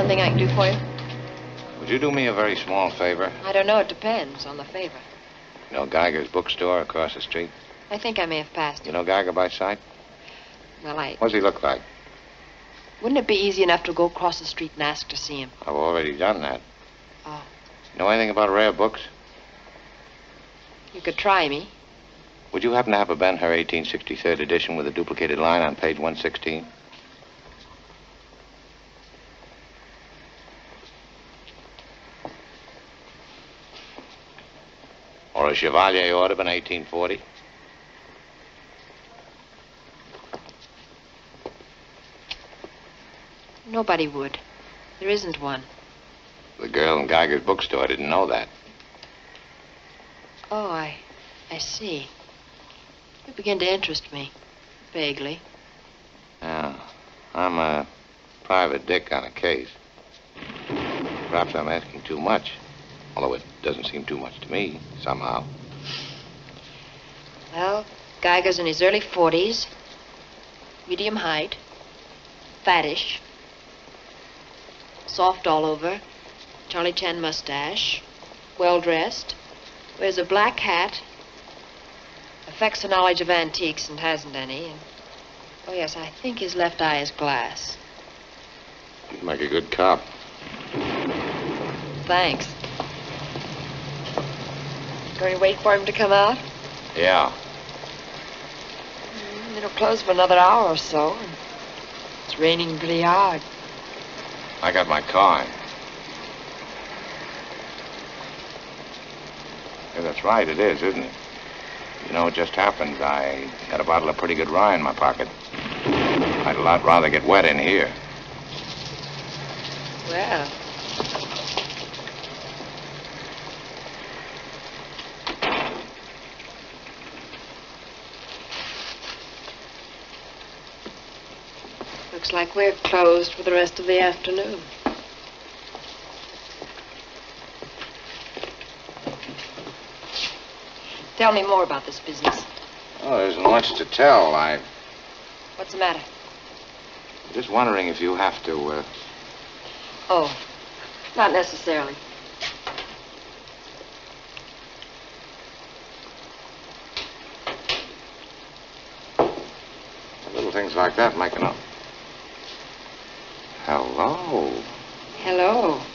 something I can do for you? Would you do me a very small favor? I don't know. It depends on the favor. You know Geiger's bookstore across the street? I think I may have passed You it. know Geiger by sight? Well, What does he look like? Wouldn't it be easy enough to go across the street and ask to see him? I've already done that. Oh. Know anything about rare books? You could try me. Would you happen to have a Ben-Hur 1863rd edition with a duplicated line on page 116? Or a Chevalier Audubon 1840? Nobody would. There isn't one. The girl in Geiger's bookstore didn't know that. Oh, I see. You begin to interest me. Vaguely. Yeah. I'm a private dick on a case. Perhaps I'm asking too much. Although it doesn't seem too much to me, somehow. Well, Geiger's in his early 40s. Medium height. Fattish. Soft all over. Charlie Chan mustache. Well-dressed. Wears a black hat. Affects a knowledge of antiques and hasn't any. And, oh, yes, I think his left eye is glass. You'd make a good cop. Thanks. Going to wait for him to come out? Yeah. It'll close for another hour or so. And it's raining pretty hard. I got my car. Yeah, that's right, it is, isn't it? You know, it just happened. I had a bottle of pretty good rye in my pocket. I'd a lot rather get wet in here. Well. Looks like we're closed for the rest of the afternoon. Tell me more about this business. Oh, there isn't much to tell. What's the matter? Just wondering if you have to, Oh, not necessarily. Little things like that make enough. Hello. Hello.